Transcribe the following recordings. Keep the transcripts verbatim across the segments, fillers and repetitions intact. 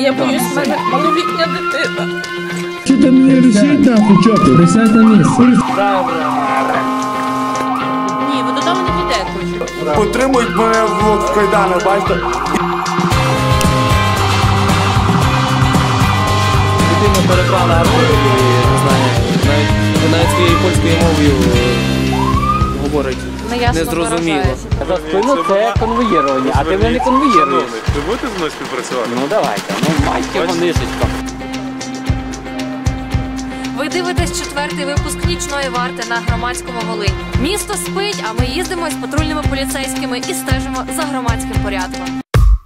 Я боюсь, в мене малолітня дитина. Чи ти мені лишіть нахуй, чопи? Присядь на місце. Ні, ви додому не підете. Потримують мене в кайданах, бачите? Дитина переклала роль, не знаю, навіть, навіть своєю польською мовою говорить незрозуміло. За спину це конвоїрування, а ти мене не конвоїруєш. Ви будете зі мною співпрацювати? Ну давайте, ну матьки вонишечко. Ви дивитесь четвертий випуск «Нічної варти» на Громадському Волинь. Місто спить, а ми їздимо з патрульними поліцейськими і стежимо за громадським порядком.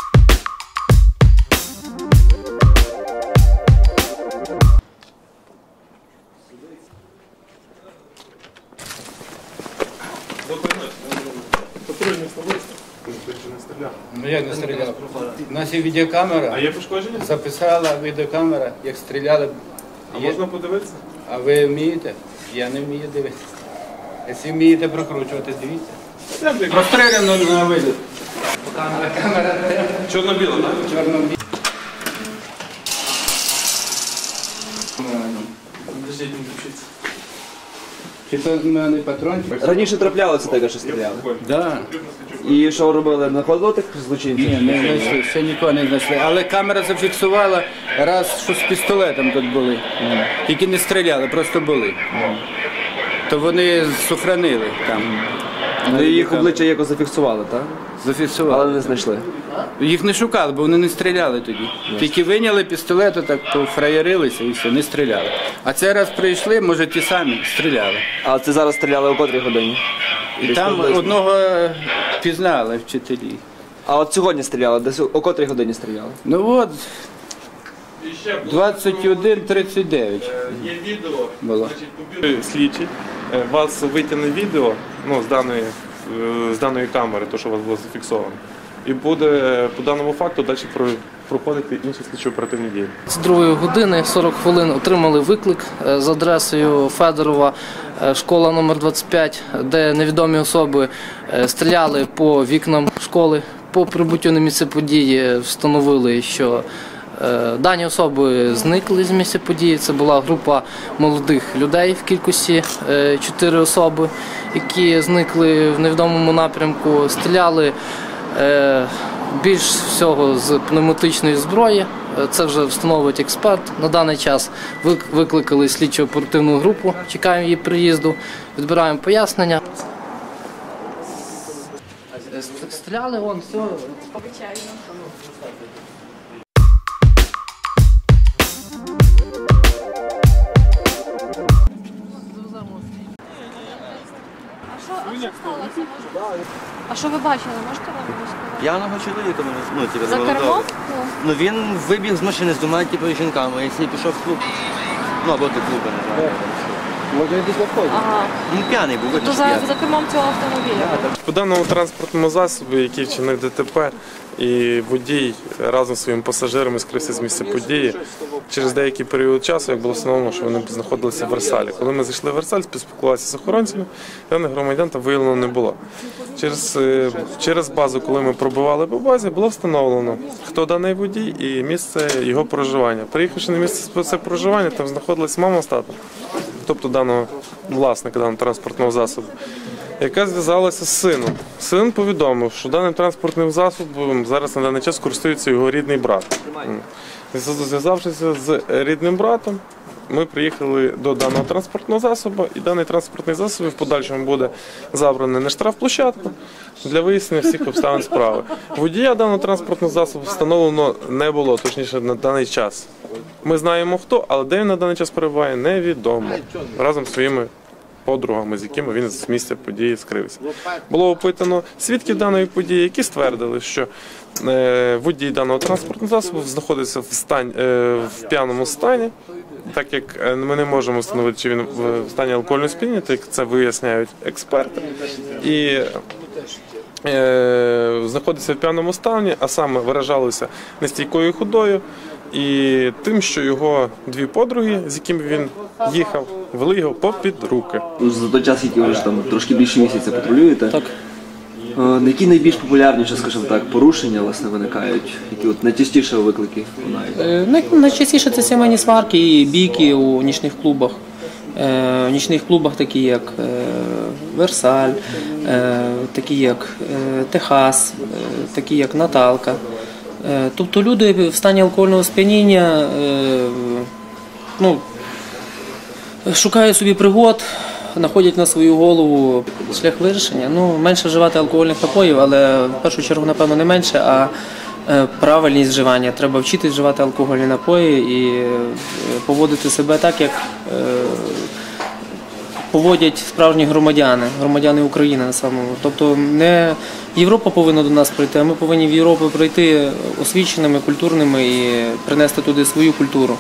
Ну як не стріляв? У нас є відеокамера. А є пошкодження? Записала відеокамера, як стріляли. А можна подивитися? А ви вмієте? Я не вмію дивитися. Якщо вмієте прокручувати, дивіться. Розстріляно на виліт. Камера, камера. Чорно-біло, так? Чорно-біло. Подождіть, не включиться. Чи то в мене патрон? Раніше траплялося таке, що стріляли? Так. І що робили? Знаходили тих злочинців? Ні, не знайшли, ще нікого не знайшли. Але камера зафіксувала раз, що з пістолетом тут були. Тільки не стріляли, просто були. То вони сохранили там. Ну, і їх обличчя якось зафіксували, так? Зафіксували. Але не знайшли. Їх не шукали, бо вони не стріляли тоді. Тільки виняли пістолет, так пофраєрилися і все, не стріляли. А цей раз прийшли, може ті самі, стріляли. А це зараз стріляли о котрій годині? І там одного пізнали вчителі. А от сьогодні стріляли? Десь о котрій годині стріляли? Ну от, двадцять один тридцять дев'ять. Є відео, було. Слідчий вас витягне відео, ну, з даної, з даної камери, то, що у вас було зафіксовано. І буде по даному факту далі проходити інші слідчо-оперативні дії. З другої години сорок хвилин отримали виклик з адресою Федорова, школа номер двадцять п'ять, де невідомі особи стріляли по вікнам школи. По прибуттю на місце події встановили, що дані особи зникли з місця події. Це була група молодих людей в кількості чотири особи, які зникли в невідомому напрямку, стріляли більш всього з пневматичної зброї. Це вже встановить експерт. На даний час викликали слідчо-оперативну групу, чекаємо її приїзду, відбираємо пояснення. Стріляли, вон, все. А що ви бачили? Можете вам розказати? П'яного чоловіка мене, ну, типу, За кермом? Ну, він вибіг з машини з двома, типу, жінками, і пішов в клуб. Ну, або до клубу, не знаю. Може, десь виходить. Ага. Ну, п'яний був, видно, То що за, п'яний. за кермом цього автомобіля? По даному транспортному засобу, який вчинив ДТП, і водій разом з своїм пасажирами скрився з місця події. Через деякий період часу, як було встановлено, що вони знаходилися в Версалі. Коли ми зайшли в Версаль, спілкувалися з охоронцями, даних громадян там виявлено не було. Через, через базу, коли ми пробивали по базі, було встановлено, хто даний водій і місце його проживання. Приїхавши на місце це проживання, там знаходилась мама з татом, тобто даного власника даного транспортного засобу, яка зв'язалася з сином. Син повідомив, що даним транспортним засобом зараз на даний час користується його рідний брат. Зв'язавшися з рідним братом, ми приїхали до даного транспортного засобу, і даний транспортний засіб в подальшому буде забраний на штрафплощадку для вияснення всіх обставин справи. Водія даного транспортного засобу встановлено не було, точніше на даний час. Ми знаємо хто, але де він на даний час перебуває, невідомо. Разом з своїми подругами, з якими він з місця події скрився. Було опитано свідків даної події, які ствердили, що водій даного транспортного засобу знаходиться в, стан, в п'яному стані, так як ми не можемо встановити, чи він в стані алкогольного сп'яніння, так як це виясняють експерти. І е, знаходиться в п'яному стані, а саме виражалося нестійкою ходою і тим, що його дві подруги, з якими він їхав, вели його попід руки. За той час, який ви ж там трошки більше місяця патрулюєте, так. Які найбільш популярніші, скажімо так, порушення власне виникають? Які от найчастіше виклики лунають? Най- Найчастіше це сімейні сварки і бійки у нічних клубах. Е, В нічних клубах такі як е, Версаль, е, такі як е, Техас, е, такі як Наталка. Е, Тобто люди в стані алкогольного сп'яніння е, ну, шукають собі пригод, знаходять на свою голову шлях вирішення. Ну, менше вживати алкогольних напоїв, але в першу чергу, напевно, не менше, а е, правильність вживання. Треба вчитись вживати алкогольні напої і е, поводити себе так, як е, поводять справжні громадяни, громадяни України на самому. Тобто не Європа повинна до нас прийти, а ми повинні в Європу прийти освіченими, культурними і принести туди свою культуру.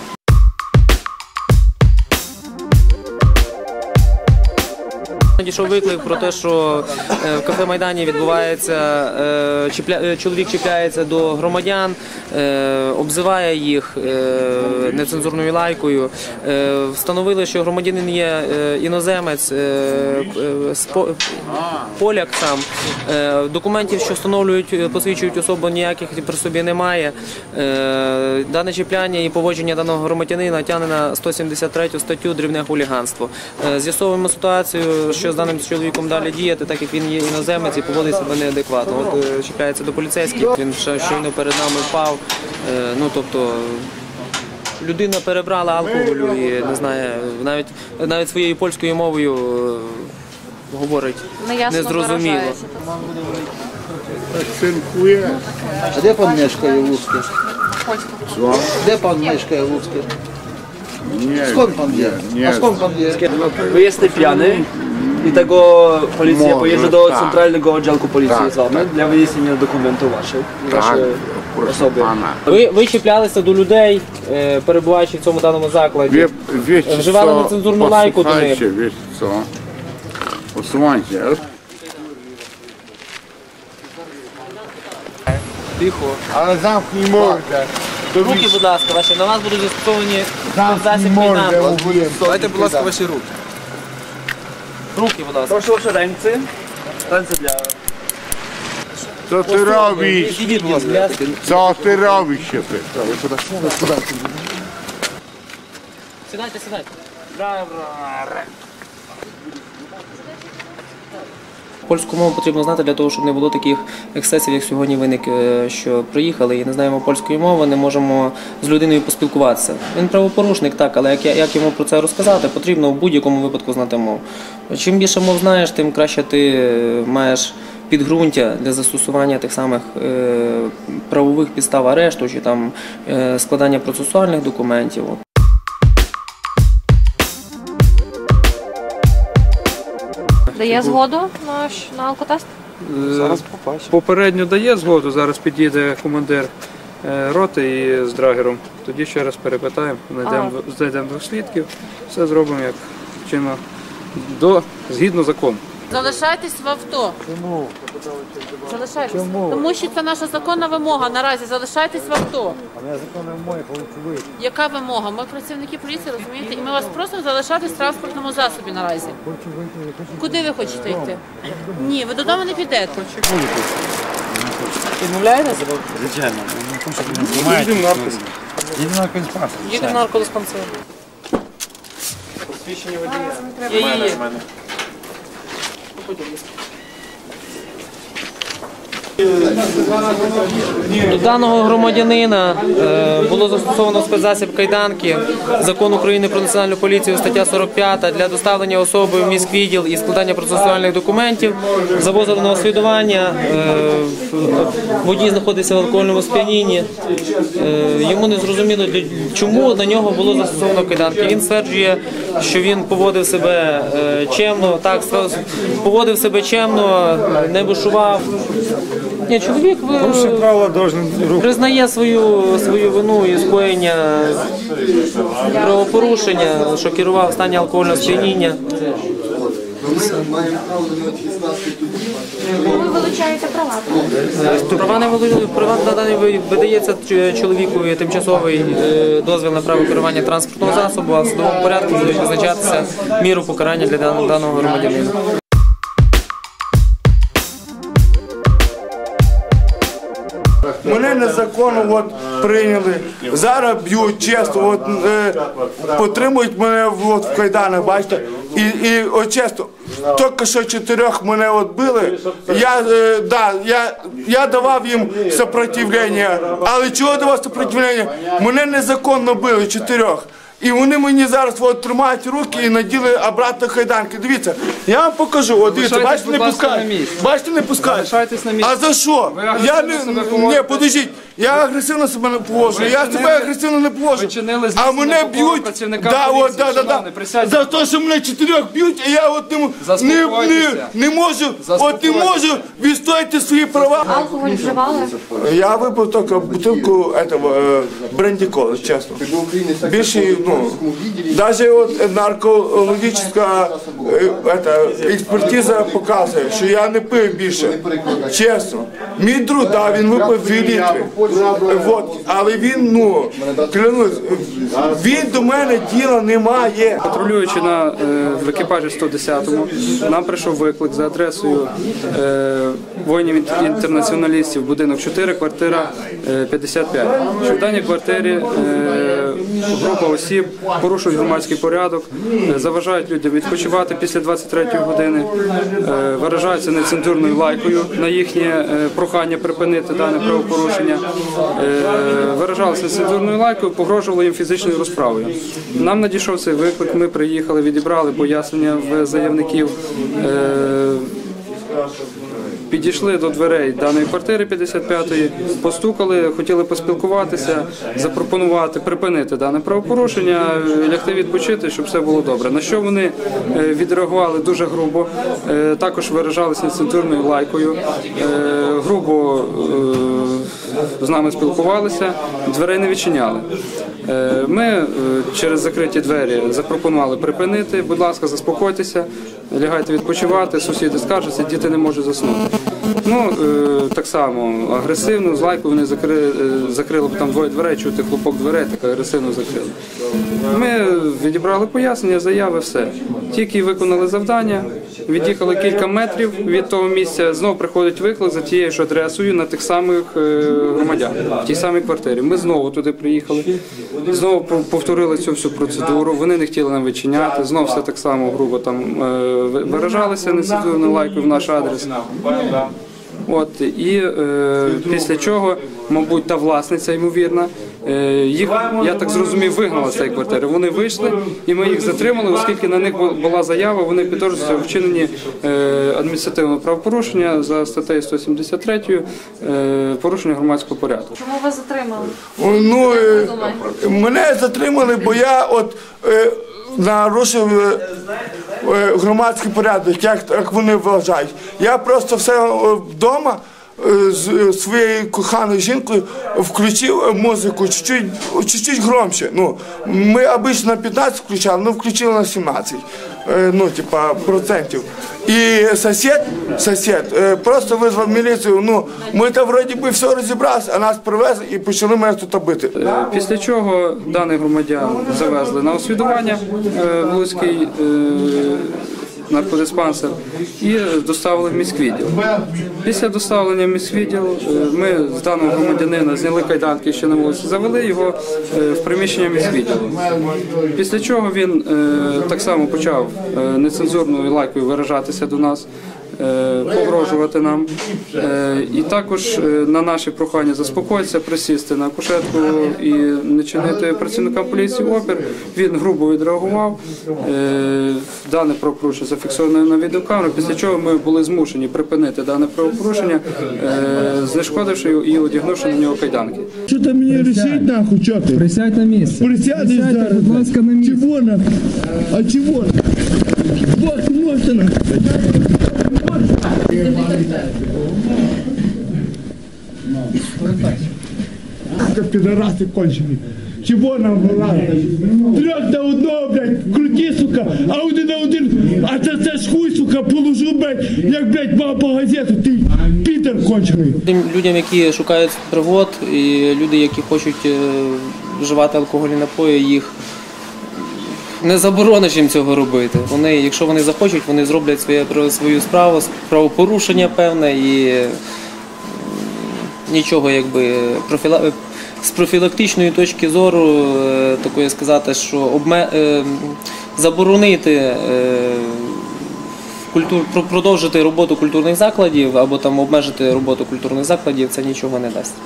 Надійшов виклик про те, що в кафе Майдані відбувається, чіпля, чоловік чіпляється до громадян, обзиває їх нецензурною лайкою. Встановили, що громадянин є іноземець, поляк сам. Документів, що встановлюють, посвідчують особу, ніяких при собі немає. Дане чіпляння і поводження даного громадянина тягне на сто сімдесят третю статтю «Дрібне хуліганство». З'ясовуємо ситуацію, що з даним чоловіком далі діяти, так як він є іноземець і поводить себе неадекватно. От чіпляється до поліцейських, він щойно перед нами впав. Ну, тобто, людина перебрала алкоголю і не знає, навіть, навіть своєю польською мовою говорить незрозуміло. А де пан мешкає в Луцьку? Де пан мешкає в Луцьку? Skąd pan wie? A skąd pan wie? Wy jesteś pijany i tego policja pojedzie do centralnego oddziału policji z wami dla wyjaśnienia dokumentów waszych, waszej osoby. Ви, ви чіплялися до людей, е, перебуваючи в цьому даному закладі, вживали нецензурну лайку до них. Wiesz co, posłuchajcie. Тихо. Ale zamknij mordę. Руки, будь ласка, ваші, на вас будуть застосовані засіб mordę, майдану. mówiłem. Дайте, будь ласка, ваші руки. Руки, будь ласка. Proszę wasze ręce, ręce dla... Co ty robisz? Ідіть, будь ласка. Co ty robisz się pyta? Сідайте, сідайте. Польську мову потрібно знати для того, щоб не було таких ексцесів, як сьогодні виник, що приїхали і не знаємо польської мови, не можемо з людиною поспілкуватися. Він правопорушник, так, але як, як йому про це розказати, потрібно в будь-якому випадку знати мову. Чим більше мов знаєш, тим краще ти маєш підґрунтя для застосування тих самих е, правових підстав арешту чи там е, складання процесуальних документів. Дає згоду на, на алкотест? Зараз побачимо. Попередньо дає згоду, зараз під'їде командир роти і з драгером. Тоді ще раз перепитаємо, знайдемо, знайдемо двох свідків, все зробимо як чинно, до, згідно закону. Залишайтесь в авто. Чому? Залишайтесь. Тому що це наша законна вимога наразі. Залишайтесь в авто. А моя законна вимога, хочу вийти. Яка вимога? Ми працівники поліції, розумієте? І ми вас просимо залишатись в транспортному засобі наразі. Хочу вийти, я хочу... Куди ви хочете йти? Ні, ви додому не підете. Відмовляєтеся? Звичайно. Їдемо наркос. Їдемо на конспансер. Їдемо в наркодиспансер. Посвідчення водія. Є, є, є. До даного громадянина е, було застосовано спецзасіб кайданки, Закон України про національну поліцію, стаття сорок п'ята, для доставлення особи в міськвідділ і складання процесуальних документів, завозили на освідування, е, водій знаходився в алкогольному сп'янінні, е, йому не зрозуміло, чому на нього було застосовано кайданки. Він стверджує, що він поводив себе е, чемно, так, поводив себе чемно, не бушував. Ні, чоловік ви, признає свою, свою вину і скоєння правопорушення, що керував в стані алкогольного сп'яніння. Ви вилучаєте права? Права не вилучають, права надані, видається чоловікові тимчасовий дозвіл на право керування транспортного засобу, а в судовому порядку буде визначатися міру покарання для даного громадянина. незаконно от, прийняли. Зараз б'ють чесно, от, е, потримують мене от, в кайданах, бачите. І, і от чесно, тільки що чотирьох мене от били, я, е, да, я, я давав їм сопротивлення, але чого давав сопротивлення? Мене незаконно били чотирьох. І вони мені зараз от, тримають руки і наділи обратно кайданки. Дивіться, я вам покажу. От, дивіться, бачите, не пускають. Бачите, не пускають. А за що? Я не, не, подождіть, я агресивно себе не поводжу. Я себе агресивно не поводжу. А мене б'ють, да, от, да, да, да. За те, що мене чотирьох б'ють, і я от не, не, не, не можу, от не можу відстояти свої права. Алкоголь вживали? Я випив тільки бутилку этого, бренді-коли, чесно. Більше, ну, даже от наркологічна експертиза показує, що я не пив більше, чесно. Мій друг, да, він випив дві літри водки, але він, ну, клянусь, він до мене діла не має. Патрулюючи на, в екіпажі сто десятому, нам прийшов виклик за адресою е, воїнів-інтернаціоналістів, будинок чотири, квартира п'ятдесят п'ять. Що в даній квартирі е, група осіб порушують громадський порядок, е, заважають людям відпочивати після двадцять третьої години, е, виражаються нецензурною лайкою на їхнє е, прохання припинити дане правопорушення, е, виражалися нецензурною лайкою, погрожували їм фізичною розправою. Нам надійшов цей виклик, ми приїхали, відібрали пояснення в заявників, е, підійшли до дверей даної квартири п'ятдесят п'ятої, постукали, хотіли поспілкуватися, запропонувати припинити дане правопорушення, лягти відпочити, щоб все було добре. На що вони відреагували дуже грубо, також виражалися нецензурною лайкою, грубо з нами спілкувалися, дверей не відчиняли. Ми через закриті двері запропонували припинити, будь ласка, заспокойтеся, лягайте відпочивати, сусіди скаржаться, діти не можуть заснути. Ну, так само агресивно, з лайкою вони закрили, закрили там двоє дверей, чути хлопок дверей, так агресивно закрили. Ми відібрали пояснення, заяви, все. Тільки виконали завдання, від'їхали кілька метрів від того місця, знову приходить виклик за тією ж адресою на тих самих громадян, в тій самій квартирі. Ми знову туди приїхали, знову повторили цю всю процедуру, вони не хотіли нам відчиняти, знову все так само грубо там виражалися нецензурною лайкою в наш адрес. От, і е, після чого, мабуть, та власниця, ймовірно, е, їх, я так зрозумів, вигнала з цієї квартири. Вони вийшли, і ми їх затримали, оскільки на них була заява, вони підозрюються у вчиненні е, адміністративного правопорушення за статтею сто сімдесят три, е, порушення громадського порядку. Чому вас затримали? Ну, е, мене затримали, бо я от е, нарушив е, громадський порядок, як, як вони вважають. Я просто все вдома з своєю коханою жінкою включив музику чуть-чуть, чуть-чуть громче. Ну, ми обично на п'ятнадцять включали, ну включили на сімнадцять, ну, типа, процентів. І сусід, сусід просто визвав міліцію, ну, ми там вроді би все розібралися, а нас привезли і почали мене тут бити. Після чого даних громадян завезли на освідування в Луцький наркодиспансер і доставили в міськвідділ. Після доставлення в міськвідділ ми з даного громадянина зняли кайданки ще на вулиці, завели його в приміщення міськвідділу. Після чого він так само почав нецензурною лайкою виражатися до нас, погрожувати нам. І також на наше прохання заспокоїтися, присісти на кушетку і не чинити працівникам поліції опір. Він грубо відреагував. Дане правопорушення зафіксовано на відеокамеру, після чого ми були змушені припинити дане правопорушення, знешкодивши його і одягнувши на нього кайданки. Що ти мені рішить нахуй, що ти? Присядь на місце. Присядь, зараз, будь ласка, на місце. Чого нахуй? А чого? Вот, можете нахуй. Пидорасы конченые. Чего нам вилазить? Трьох на одного, блядь, крути, сука, а один на один, а це це ж хуй, сука, положу, блядь, як, блядь, мав по газету, ти підер кончений. Людям, які шукають пригод, і люди, які хочуть е, вживати алкогольні напої, їх не заборониш їм цього робити. Вони, якщо вони захочуть, вони зроблять своє, свою справу, правопорушення певне, і нічого якби профіла... з профілактичної точки зору такої сказати, що обме... заборонити культур... продовжити роботу культурних закладів або там обмежити роботу культурних закладів, це нічого не дасть.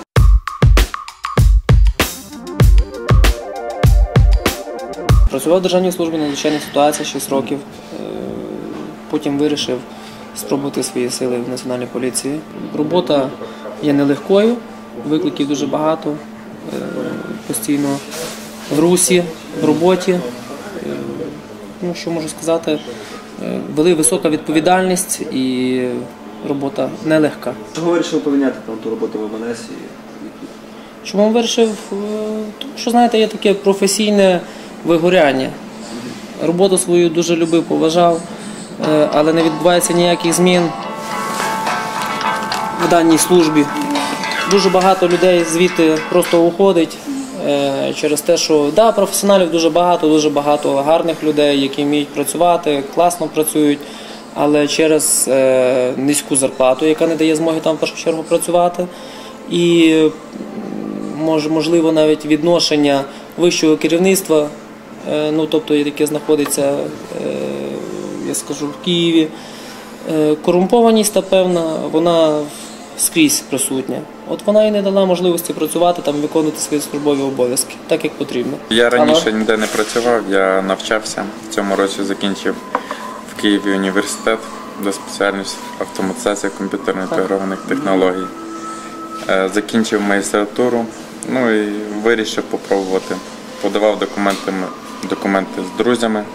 Працював в Державній службі надзвичайних ситуацій шість років, потім вирішив спробувати свої сили в Національній поліції. Робота є нелегкою, викликів дуже багато, постійно в русі, в роботі. Ну, що можу сказати, вели висока відповідальність і робота нелегка. Чого вирішив поміняти там ту роботу в ем ен ес? Чому вирішив? Тому що, знаєте, є таке професійне вигоряння. Роботу свою дуже любив, поважав, але не відбувається ніяких змін в даній службі. Дуже багато людей звідти просто уходить через те, що да, професіоналів дуже багато, дуже багато гарних людей, які вміють працювати, класно працюють, але через низьку зарплату, яка не дає змоги там в першу чергу працювати, і можливо навіть відношення вищого керівництва, ну, тобто, яке знаходиться, я скажу, в Києві. Корумпованість, та певна, вона скрізь присутня. От вона і не дала можливості працювати, там, виконувати свої службові обов'язки, так як потрібно. Я раніше ніде не працював, я навчався. В цьому році закінчив в Києві університет за спеціальністю автоматизація комп'ютерно-інтегрованих технологій. Закінчив магістратуру, ну і вирішив попробувати. Подавав документи, документи з друзями,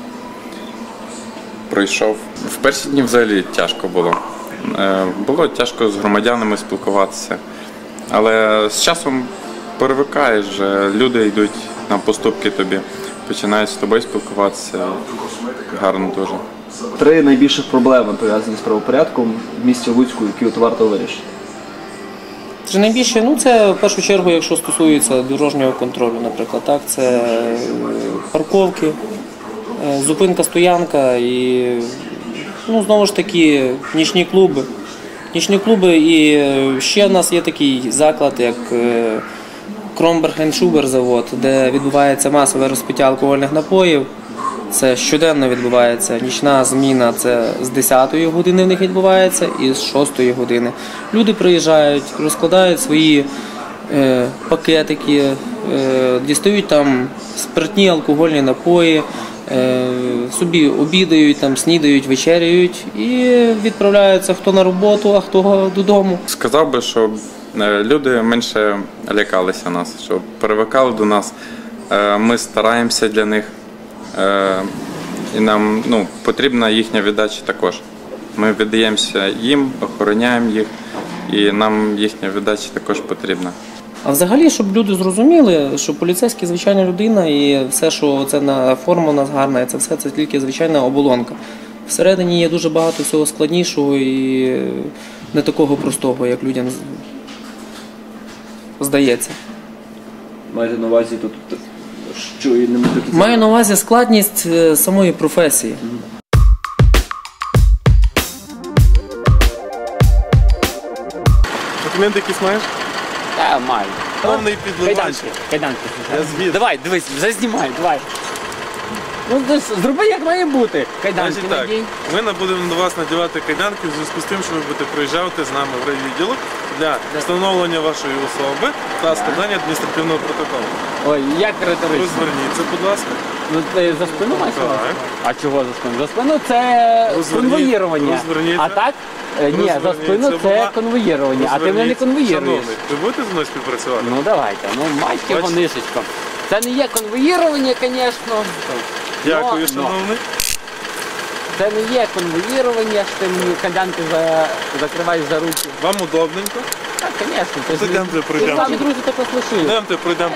пройшов. В перші дні взагалі тяжко було. Було тяжко з громадянами спілкуватися, але з часом перевикаєш, люди йдуть на поступки тобі, починають з тобою спілкуватися, гарно дуже. Три найбільших проблеми, пов'язані з правопорядком в місті Луцьку, які от варто вирішити. Три найбільше, ну це в першу чергу, якщо стосується дорожнього контролю, наприклад, так, це парковки, зупинка, стоянка і, ну, знову ж таки, нічні клуби. Нічні клуби, і ще в нас є такий заклад, як Кромберг енд Шубер завод, де відбувається масове розпиття алкогольних напоїв. Це щоденно відбувається, нічна зміна, це з десятої години в них відбувається і з шостої години. Люди приїжджають, розкладають свої е, пакетики, е, дістають там спиртні алкогольні напої, е, собі обідають, там, снідають, вечеряють і відправляються хто на роботу, а хто додому. Сказав би, що люди менше лякалися нас, що привикали до нас, ми стараємося для них. І нам, ну, потрібна їхня віддача також. Ми віддаємося їм, охороняємо їх, і нам їхня віддача також потрібна. А взагалі, щоб люди зрозуміли, що поліцейський – звичайна людина, і все, що це на форма у нас гарна, це все це тільки звичайна оболонка. Всередині є дуже багато всього складнішого і не такого простого, як людям здається. Маєте на увазі тут? Що і не маю на увазі складність самої професії. Документи якісь маєш? Так, маю. Повний підливанчик. Кайданки. Давай, дивись, вже знімай, давай. Ну, зроби як має бути. Кайданки надій. Ми будемо на вас надівати кайданки в зв'язку з тим, що ви будете приїжджати з нами в райвідділок для встановлення вашої особи та складання адміністративного протоколу. Ой, як риторично. Розверніться, будь ласка. Ну, ти за спину маєш? Так. А чого за спину? За спину це конвоювання. Розверніться. А так? Ні, за спину це конвоювання, а ти мене не конвоюєш. Ви будете зі мною співпрацювати? Ну, давайте. Ну, матьки гонишечко. Це не є конвоювання, звісно. Дякую, шановний. Це не є конвоювання, що ти мені кайданки за... закриваєш за руки. Вам удобненько? Так, звісно. Йдемте, пройдемо. Ти самі друзі так послушали. Йдемте, пройдемо.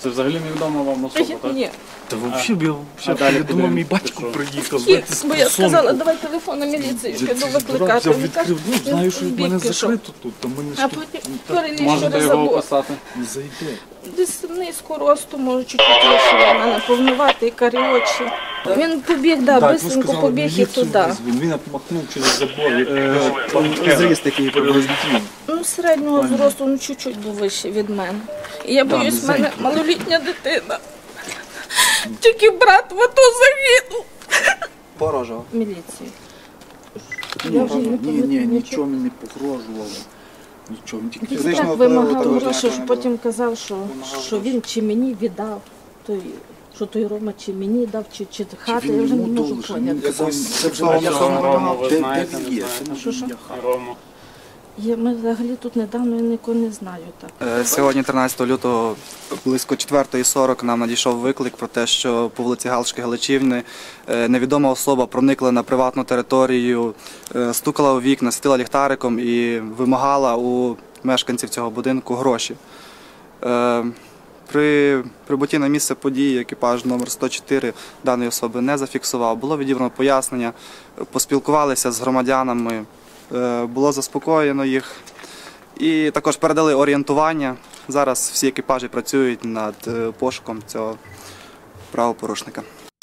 Це взагалі невідома вам особа, так? Ні. Та взагалі, я, я думав, мій батько приїхав. Бо я сказала, давай телефон на міліцію, піду викликати. Я відкрив, ну, знаю, що в мене закрито тут, то мене А потім переліз Можете через його забор. описати? Не зайде. Десь низько росту, може, чуть-чуть вище від мене, повнуватий, карі очі. Він побіг, да, Так, ви бистренько сказали, побіг і міліцію туди. визвонь. Він махнув через забор. як Зріст такий приблизно. Ну, середнього зросту, ну, чуть-чуть був вище від мене. І я Да, боюсь, в не мене малолітня дитина. Тільки брат в ато загинув. Порожав. Міліції. Ні, ні, ні, нічого мені не погрожувало. Нічого, він тільки Він фізично так вимагав гроші, що потім казав, що, що він чи мені віддав, той, що той Рома чи мені дав, чи, чи хати, я вже не можу поняти. Це вже Рома, де він є? Що, що? Я, ми взагалі тут недавно, я нікого не знаю так. Е, Сьогодні, тринадцятого лютого, близько четвертої сорок нам надійшов виклик про те, що по вулиці Галшки Галичівни е, невідома особа проникла на приватну територію, е, стукала у вікна, світила ліхтариком і вимагала у мешканців цього будинку гроші. Е, При прибутті на місце події екіпаж номер сто чотири даної особи не зафіксував. Було відібрано пояснення, поспілкувалися з громадянами, е, було заспокоєно їх і також передали орієнтування. Зараз всі екіпажі працюють над е, пошуком цього правопорушника.